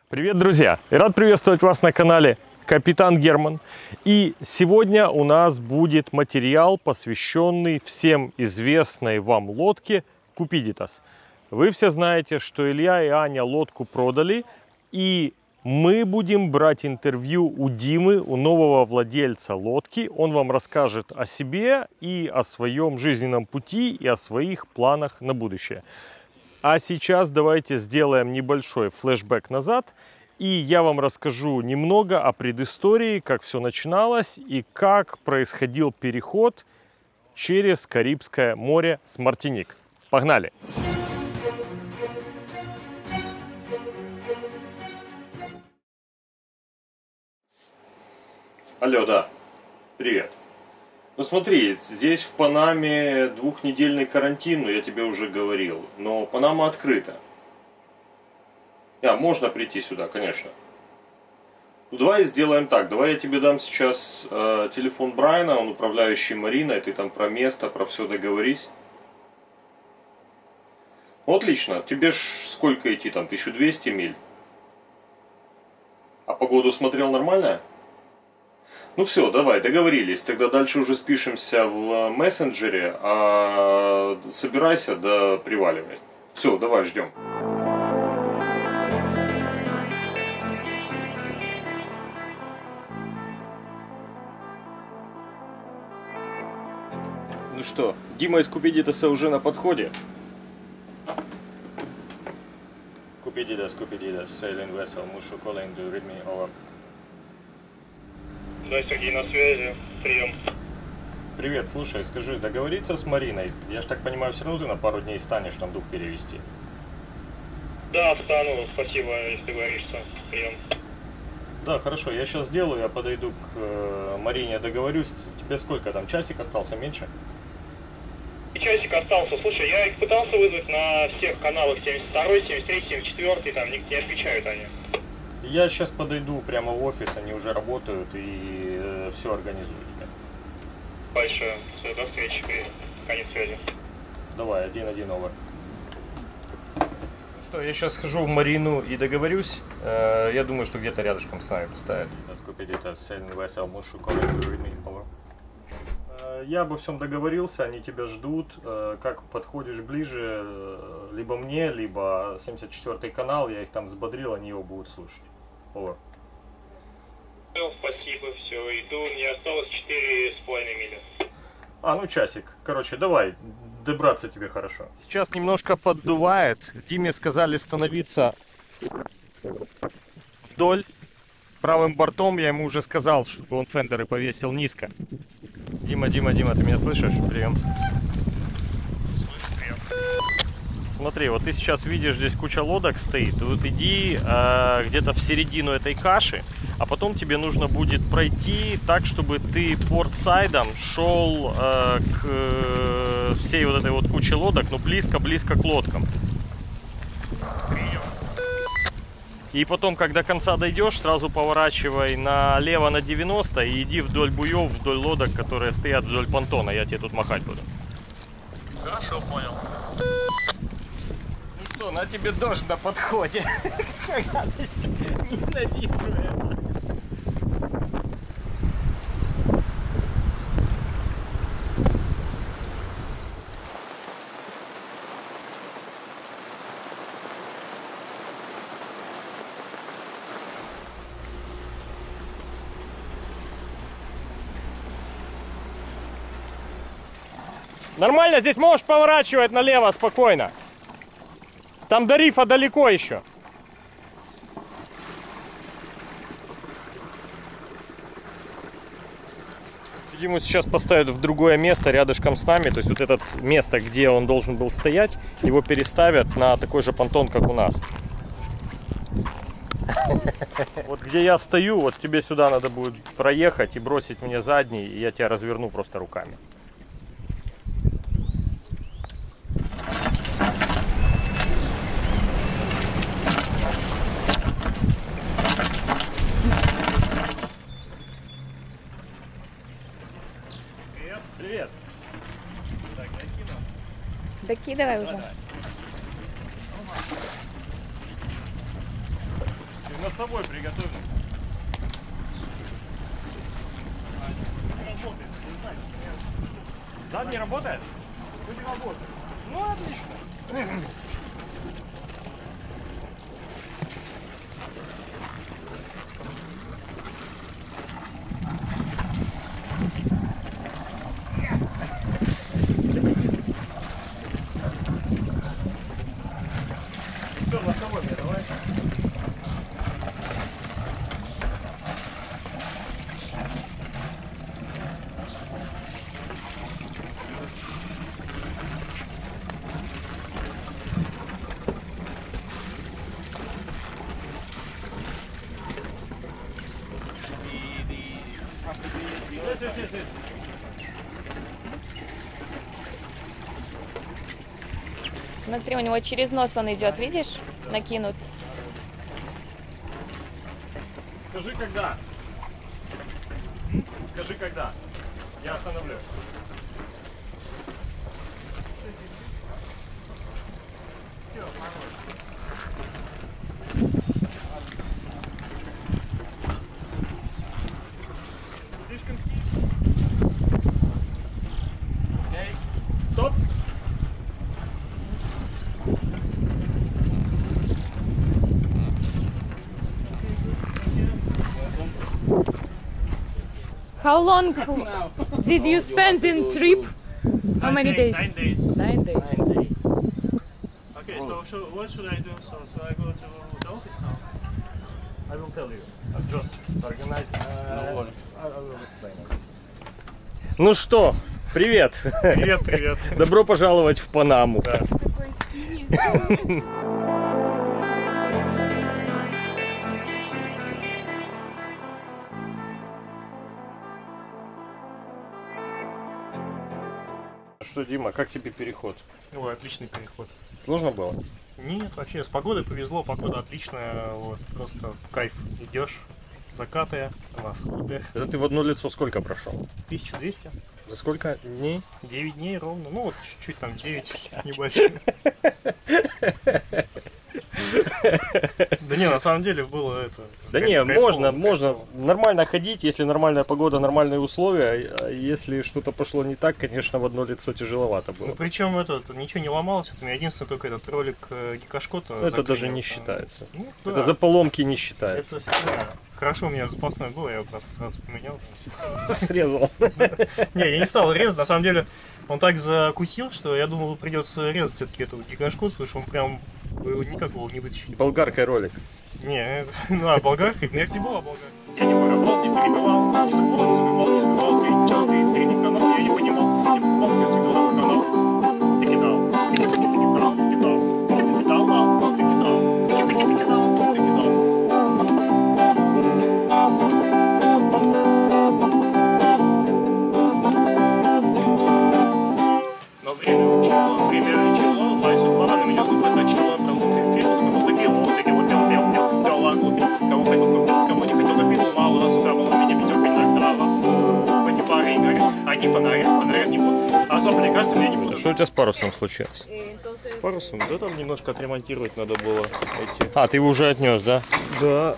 Привет, друзья! И рад приветствовать вас на канале Капитан Герман. И сегодня у нас будет материал, посвященный всем известной вам лодке Купидитас. Вы все знаете, что Илья и Аня лодку продали, и мы будем брать интервью у Димы, у нового владельца лодки. Он вам расскажет о себе и о своем жизненном пути, и о своих планах на будущее. А сейчас давайте сделаем небольшой флешбэк назад, и я вам расскажу немного о предыстории, как все начиналось и как происходил переход через Карибское море с Мартиник. Погнали! Алло, да, привет. Ну смотри, здесь в Панаме двухнедельный карантин, я тебе уже говорил, но Панама открыта. Можно прийти сюда, конечно. Ну, давай сделаем так, давай я тебе дам сейчас телефон Брайана, он управляющий Мариной, ты там про место, про все договорись. Ну, отлично, тебе ж сколько идти там, 1200 миль? А погоду смотрел нормально? Ну все, давай, договорились. Тогда дальше уже спишемся в мессенджере, а собирайся, да приваливай. Все, давай, ждем. Ну что, Дима из Купидитаса уже на подходе. Купидитас, sailing vessel, Mushu calling, do you read me over? Да, Сергей, на связи. Прием. Привет, слушай, скажи, договориться с Мариной? Я ж так понимаю, все равно ты на пару дней станешь там дух перевести. Да, встану. Спасибо, если договоришься. Прием. Да, хорошо, я сейчас сделаю, я подойду к Марине, договорюсь. Тебе сколько там, часик остался, меньше? И часик остался. Слушай, я их пытался вызвать на всех каналах 72-й, 73-й, 74-й, там не отвечают они. Я сейчас подойду прямо в офис, они уже работают и все организуют. Большое. Все, до встречи. Конец связи. Давай, 1-1 over. Ну что, я сейчас схожу в Марину и договорюсь. Я думаю, что где-то рядышком с нами поставят. Я обо всем договорился, они тебя ждут. Как подходишь ближе, либо мне, либо 74-й канал, я их там взбодрил, они его будут слушать. Over. Спасибо, все, иду. Мне осталось 4,5 мили. Ну часик. Короче, давай, добраться тебе хорошо. Сейчас немножко поддувает. Диме сказали становиться вдоль. Правым бортом я ему уже сказал, чтобы он фендеры повесил низко. Дима, ты меня слышишь? Прием. Смотри, вот ты сейчас видишь, здесь куча лодок стоит. Вот иди где-то в середину этой каши, а потом тебе нужно будет пройти так, чтобы ты портсайдом шел к всей вот этой вот куче лодок, но близко-близко к лодкам. И потом, когда до конца дойдешь, сразу поворачивай налево на 90 и иди вдоль буев, вдоль лодок, которые стоят вдоль понтона. Я тебе тут махать буду. Хорошо, понял. Ну что, на тебе дождь на подходе. Какая гадость. Ненавижу это. Нормально, здесь можешь поворачивать налево спокойно. Там до рифа далеко еще. Диму сейчас поставят в другое место рядышком с нами. То есть вот это место, где он должен был стоять, его переставят на такой же понтон, как у нас. Вот где я стою, вот тебе сюда надо будет проехать и бросить мне задний, и я тебя разверну просто руками. Привет. Так, докину. Докидывай уже. Давай. Носовой приготовим. Задний работает? Не работает. Ну, отлично. Все, носовой мне давай. Yes. Смотри, у него через нос он идет, видишь? Накинут. Скажи, когда. Скажи, когда. Я остановлю. Все, слишком сильно. Стоп. How long did you spend in trip? How many days? 9 days. 9 days. Okay, so what should I do? So I go to the office now? I will tell you. Just organize. I will explain everything. Ну что, привет. Привет, привет. Добро пожаловать в Панаму. Да. Такой скини. Что, Дима, как тебе переход? Ой, отличный переход. Сложно было? Нет, вообще с погодой повезло, погода отличная, вот, просто кайф. Идешь, закаты, восходы. Это ты в одно лицо сколько прошел? 1200, За сколько дней? 9 дней ровно, ну вот чуть-чуть там 9 с небольшим. Да не, на самом деле было это... Да не, можно нормально ходить, если нормальная погода, нормальные условия. А если что-то пошло не так, конечно, в одно лицо тяжеловато было. Ну, причем ничего не ломалось, это у меня единственное только этот ролик Гикашкота. Это даже не считается. Ну, Это да. за поломки не считается. Это фигня. Хорошо, у меня запасной был, я его просто сразу поменял. Срезал. Не, я не стал резать, на самом деле он так закусил, что я думал, придется резать все-таки этот гигашкот, потому что он прям никак его не вытащили. Болгаркой ролик. Не, болгарка, у меня всегда была болгарка. Я не воровал, не перебивал, не забывал, не забивал, ты чё, ты передний канал, я не понимал, не покупал, ты всегда на канал. Ты кидал, ты кидал, ты кидал, ты кидал, ты кидал, ты кидал, ты кидал. Но время учило, злая судьба на меня зубы точила, продукты фил, кому-то кило, такие вот пел, дела купил, кого хотел купил, кого не хотел купил, мало нас ухабало, меня пятерка не нагнала. Эти пары горят, они фонарят не будут, а сопли, кажется, мне не будут. Что у тебя с парусом случилось? С парусом? Да там немножко отремонтировать надо было эти. А, ты его уже отнес, да? Да.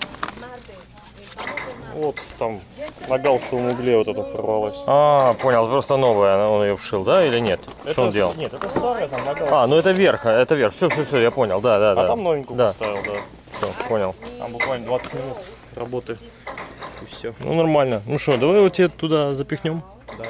Вот там на галсовом угле вот это порвалось. А, понял, просто новая, он ее вшил, да, или нет? Что он делал? Нет, это старое там на галсовом. А, ну это верх, это верх. Все, я понял, да. А там новенькую да. поставил, да. Все, понял. Там буквально 20 минут работы и все. Ну нормально. Ну что, давай вот тебе туда запихнем. Да.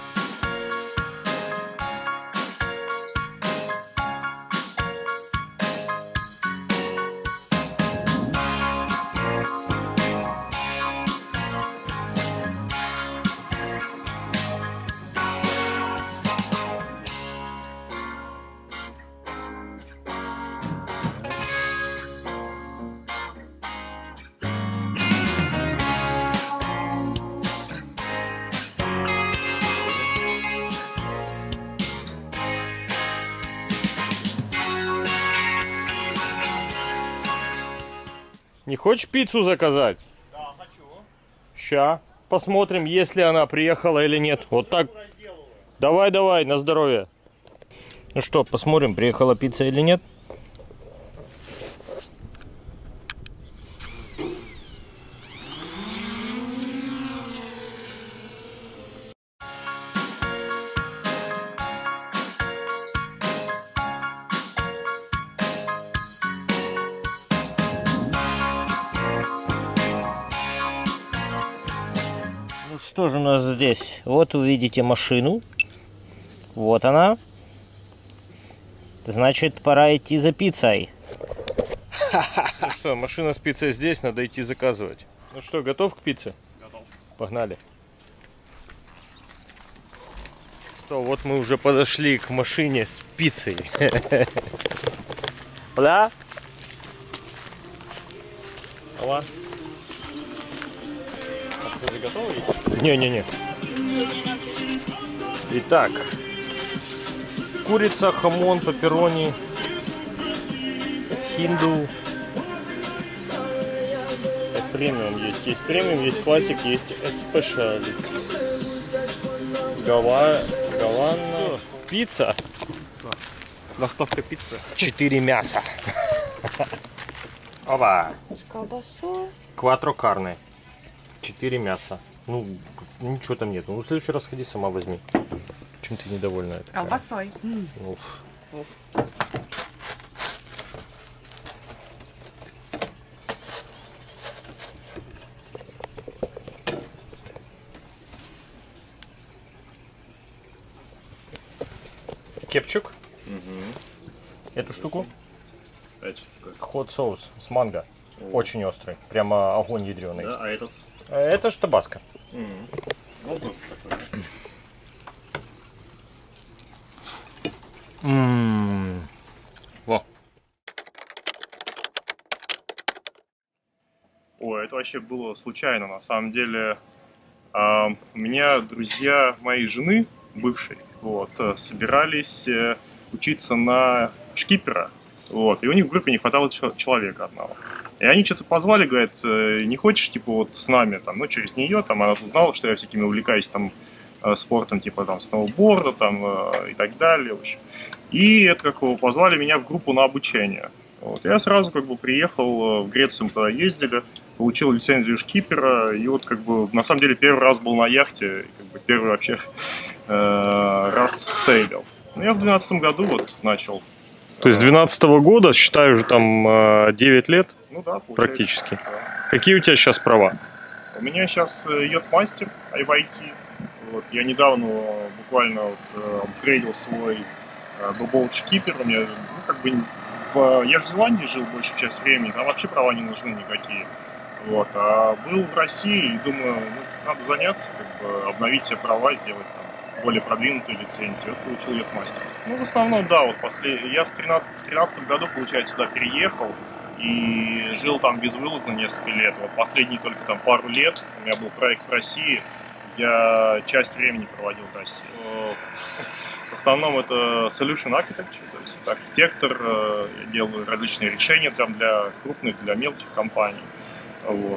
Не хочешь пиццу заказать? Да, хочу. Ща. Посмотрим, если она приехала или нет. Вот так. Давай, на здоровье. Ну что, посмотрим, приехала пицца или нет. что же у нас здесь? Вот вы видите машину. Вот она. Значит, пора идти за пиццей. Ну что, машина с пиццей здесь, надо идти заказывать. Ну что, готов к пицце? Готов. Погнали. Что, вот мы уже подошли к машине с пиццей. Да? Алла? А что, ты готовы? Не-не-не. Итак, курица, хамон, пепперони, хинду. Премиум есть. Есть премиум, есть классик, есть спешиалист. Гавана. Пицца. Доставка пиццы. 4 мяса. Опа. С колбасой. Кватро карне. 4 мяса. Ну, ничего там нет. Ну, в следующий раз ходи, сама возьми. Чем ты недовольна? Колбасой. Уф. Кепчук. Эту штуку. Хот соус с манго. Очень острый. Прямо огонь ядреный. Да, а этот? Это ж табаско. Ну, тоже такой. Во. Ой, это вообще было случайно, на самом деле. У меня друзья моей жены, бывшей, вот, собирались учиться на шкипера, вот, и у них в группе не хватало человека одного. И они что-то позвали, говорят, не хочешь, типа, вот с нами, там, ну, через нее, там, она узнала, что я всякими увлекаюсь, там, спортом, типа, там, сноуборда, там, и так далее, в общем. И это, как его, позвали меня в группу на обучение. Вот. Я сразу, как бы, приехал в Грецию, мы туда ездили, получил лицензию шкипера, и вот, как бы, на самом деле, первый раз был на яхте, и, как бы, первый вообще раз сейлил. Ну, я в 2012 году вот начал. То есть с 2012 года, считаю, уже там 9 лет? Ну да, получается. Практически. Да. Какие у тебя сейчас права? У меня сейчас йод-мастер в IT. Вот, я недавно буквально вот, апгрейдил свой бобоут шкипер. У меня, ну, как бы, я в Зеландии жил большую часть времени, там вообще права не нужны никакие. Вот, а был в России и думаю, ну, надо заняться, как бы, обновить все права, сделать там более продвинутую лицензию. Вот получил йод-мастер. Ну, в основном, да, вот я в 13 году, получается, сюда переехал и жил там безвылазно несколько лет. Вот последние только там пару лет у меня был проект в России, я часть времени проводил в России. В основном это solution architecture, то есть это архитектор, я делаю различные решения там для крупных, для мелких компаний. Вот.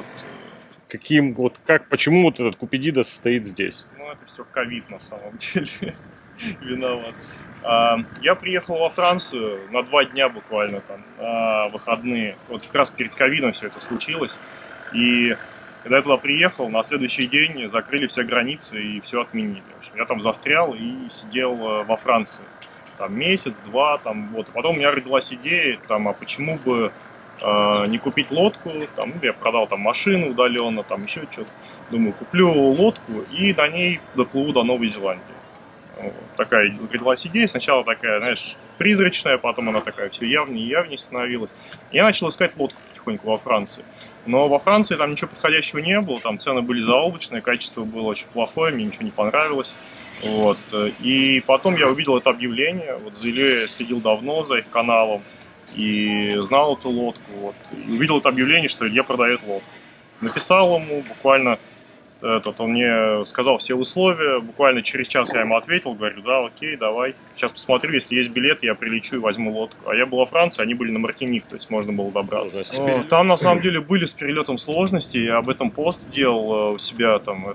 Почему вот этот Купидидос стоит здесь? Ну, это все ковид на самом деле виноват. Я приехал во Францию на 2 дня буквально там, на выходные. Вот как раз перед ковидом все это случилось. И когда я туда приехал, на следующий день закрыли все границы и все отменили. В общем, я там застрял и сидел во Франции. Там месяц-два, там, вот. А потом у меня родилась идея, там, а почему бы не купить лодку, там, я продал там машину удаленно, там еще что-то. Думаю, куплю лодку и на ней доплыву до Новой Зеландии. Вот. Такая родилась идея, сначала такая, знаешь, призрачная, потом она такая все явнее и явнее становилась. Я начал искать лодку потихоньку во Франции. Но во Франции там ничего подходящего не было, там цены были заоблачные, качество было очень плохое, мне ничего не понравилось. Вот. И потом я увидел это объявление, вот за Ильей я следил давно за их каналом, и знал эту лодку, вот, и увидел это объявление, что Илья продает лодку. Написал ему, буквально, он мне сказал все условия, буквально через час я ему ответил, говорю, да, окей, давай, сейчас посмотрю, если есть билет, я прилечу и возьму лодку. А я был во Франции, они были на Мартиник, то есть можно было добраться. Там, на самом деле, были с перелетом сложности, я об этом пост делал у себя, там,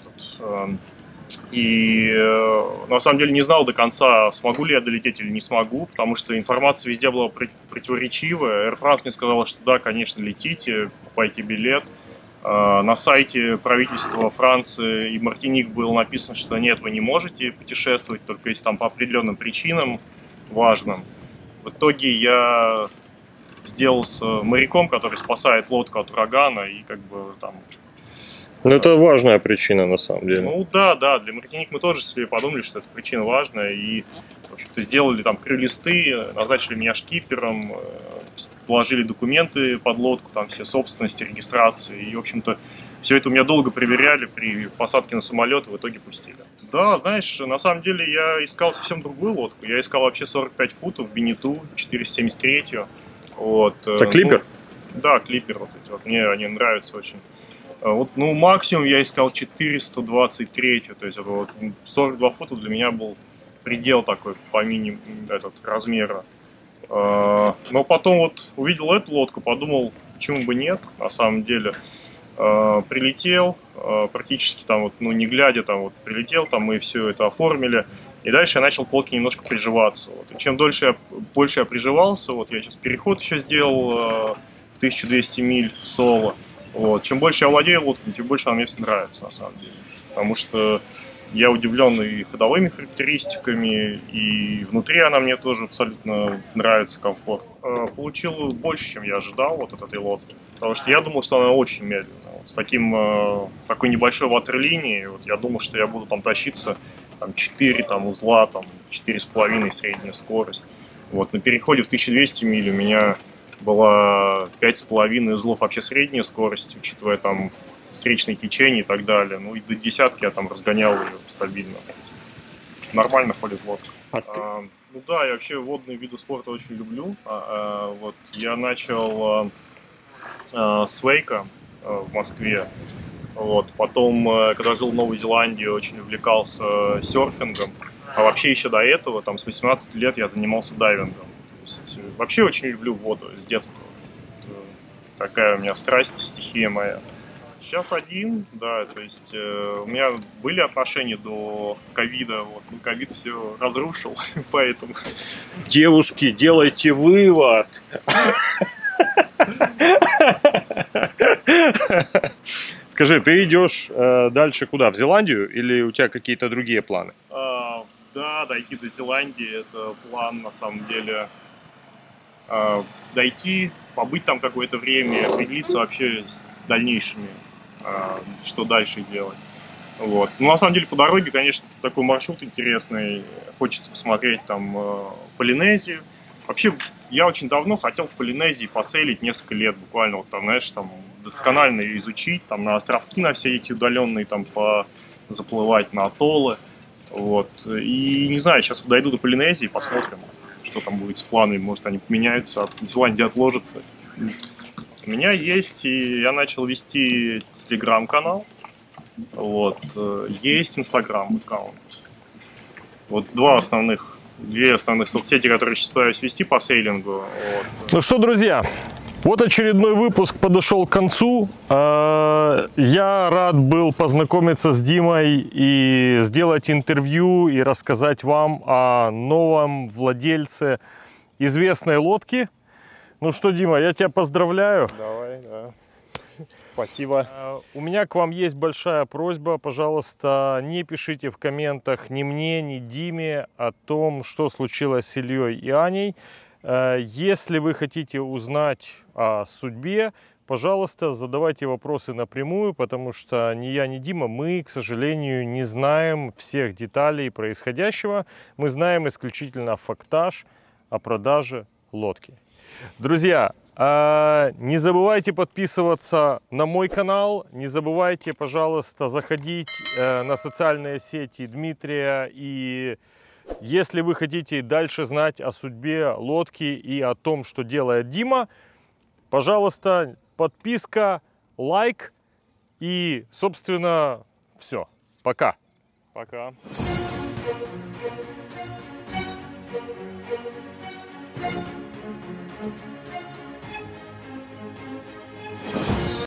и на самом деле не знал до конца, смогу ли я долететь или не смогу, потому что информация везде была противоречивая. Air France мне сказала, что да, конечно, летите, покупайте билет. На сайте правительства Франции и Мартиник было написано, что нет, вы не можете путешествовать, только если там по определенным причинам важным. В итоге я сделался моряком, который спасает лодку от урагана, и как бы там Ну, это важная причина, на самом деле. Ну да, для Мартиник мы тоже себе подумали, что эта причина важная, и, в общем-то, сделали там крыльlisты, назначили меня шкипером, положили документы под лодку, там все собственности, регистрации, и, в общем-то, все это у меня долго проверяли при посадке на самолет, и в итоге пустили. Да, знаешь, на самом деле я искал совсем другую лодку, я искал вообще 45 футов, Бенету, 473. Вот. Это клипер? Ну, да, клипер вот эти, вот, мне они нравятся очень. Вот, ну, максимум я искал 423, то есть вот 42 фута для меня был предел такой по минимуму размера. Но потом вот увидел эту лодку, подумал, почему бы нет, на самом деле. Прилетел, практически там вот, ну не глядя, там вот прилетел, там мы все это оформили. И дальше я начал к лодке немножко приживаться. Вот. И чем больше я приживался, вот я сейчас переход еще сделал в 1200 миль соло. Вот. Чем больше я владею лодкой, тем больше она мне все нравится, на самом деле. Потому что я удивлен и ходовыми характеристиками, и внутри она мне тоже абсолютно нравится, комфорт. Получил больше, чем я ожидал вот от этой лодки. Потому что я думал, что она очень медленная. Вот с такой небольшой ватерлинией, вот я думал, что я буду там тащиться там, 4 там, узла, там, 4,5 средняя скорость. Вот. На переходе в 1200 миль у меня была 5,5 узлов вообще средняя скорость, учитывая там встречные течения и так далее. Ну и до десятки я там разгонял ее стабильно. Нормально ходит лодка. Ну да, я вообще водные виды спорта очень люблю. Вот я начал с вейка в Москве. Вот. Потом, когда жил в Новой Зеландии, очень увлекался серфингом. А вообще еще до этого, там, с 18 лет я занимался дайвингом. То есть, вообще очень люблю воду с детства. Вот, такая у меня страсть, стихия моя. Сейчас один, да, то есть у меня были отношения до ковида, вот, но ковид все разрушил, поэтому... Девушки, делайте вывод! Скажи, ты идешь дальше куда? В Зеландию или у тебя какие-то другие планы? Да, дойти до Зеландии, это план на самом деле. Дойти, побыть там какое-то время, определиться вообще с дальнейшими, что дальше делать. Вот. Ну, на самом деле, по дороге, конечно, такой маршрут интересный. Хочется посмотреть там Полинезию. Вообще, я очень давно хотел в Полинезии посейлить несколько лет, буквально, вот там, знаешь, там досконально ее изучить, там на островки на все эти удаленные, там заплывать на атоллы. Вот. И не знаю, сейчас дойду до Полинезии, посмотрим, что там будет с планами, может они поменяются, Зеландия отложится. У меня есть, и я начал вести телеграм-канал, вот, есть инстаграм-аккаунт. Вот две основных соцсети, которые сейчас пытаюсь вести по сейлингу. Вот. Ну что, друзья, вот очередной выпуск подошел к концу. Я рад был познакомиться с Димой и сделать интервью и рассказать вам о новом владельце известной лодки. Ну что, Дима, я тебя поздравляю. Давай, да. Спасибо. У меня к вам есть большая просьба. Пожалуйста, не пишите в комментах ни мне, ни Диме о том, что случилось с Ильей и Аней. Если вы хотите узнать о судьбе, пожалуйста, задавайте вопросы напрямую, потому что ни я, ни Дима, мы, к сожалению, не знаем всех деталей происходящего. Мы знаем исключительно фактаж о продаже лодки. Друзья, не забывайте подписываться на мой канал, не забывайте, пожалуйста, заходить на социальные сети Дмитрия, и если вы хотите дальше знать о судьбе лодки и о том, что делает Дима, пожалуйста, подписка, лайк и, собственно, все. Пока. Пока.